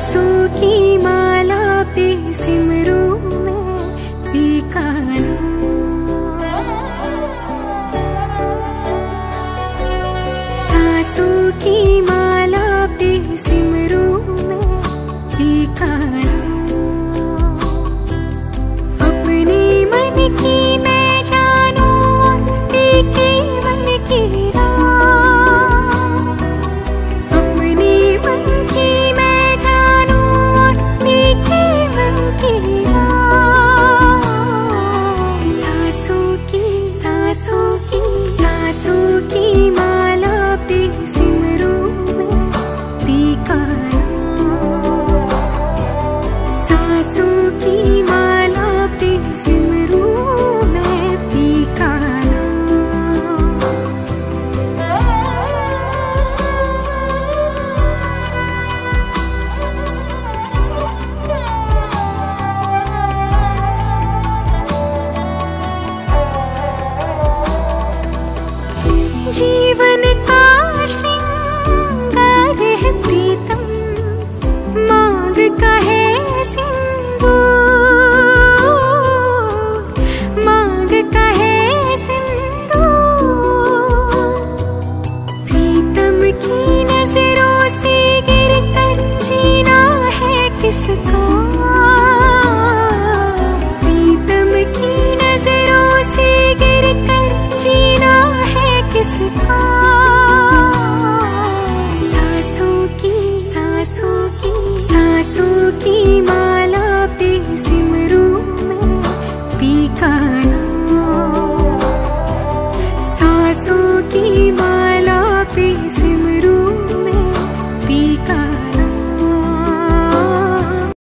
सांसों की माला पे सिमरूं मैं पीका नाम। सांसों की माला पे सिमरूं मैं पीका नाम। अपने मन की मैं जानूं पीके मन की सांसों की माला पे सिमरूं मैं पीका नाम। सांसों की माला पे सिमरूं मैं पीका जीवन का श्रृंगार है प्रीतम, मांग का है सिंदूर, मांग का है सिंदूर। प्रीतम की नजरों से गिरकर जीना है किसका, प्रीतम की नजरों से गिरकर जीना है किसका। सांसों की माला पे सिमरूं मैं पीका नाम। सांसों की माला पे सिमरूं